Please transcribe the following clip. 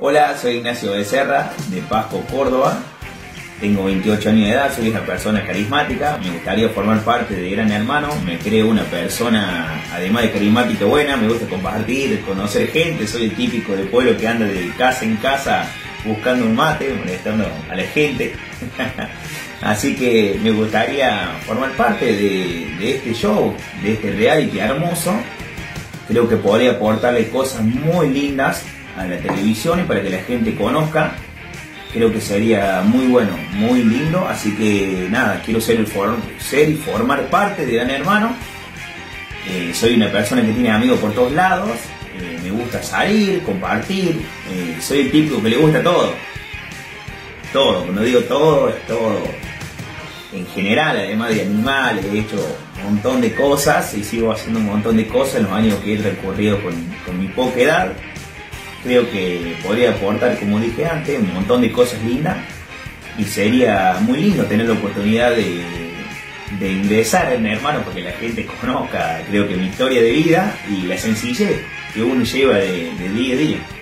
Hola, soy Ignacio Becerra, de Pasco, Córdoba. Tengo 28 años de edad, soy una persona carismática. Me gustaría formar parte de Gran Hermano. Me creo una persona, además de carismática, buena. Me gusta compartir, conocer gente. Soy el típico del pueblo que anda de casa en casa buscando un mate, molestando a la gente. Así que me gustaría formar parte de este show, de este reality hermoso. Creo que podría aportarle cosas muy lindas a la televisión y para que la gente conozca. Creo que sería muy bueno, muy lindo. Así que nada, quiero ser y formar parte de Gran Hermano. Soy una persona que tiene amigos por todos lados. Me gusta salir, compartir. Soy el típico que le gusta todo. Todo, cuando digo todo, es todo. En general, además de animales, he hecho un montón de cosas y sigo haciendo un montón de cosas en los años que he recorrido con mi poca edad. Creo que podría aportar, como dije antes, un montón de cosas lindas y sería muy lindo tener la oportunidad de ingresar en Hermano para que la gente conozca, creo que mi historia de vida y la sencillez que uno lleva de día a día.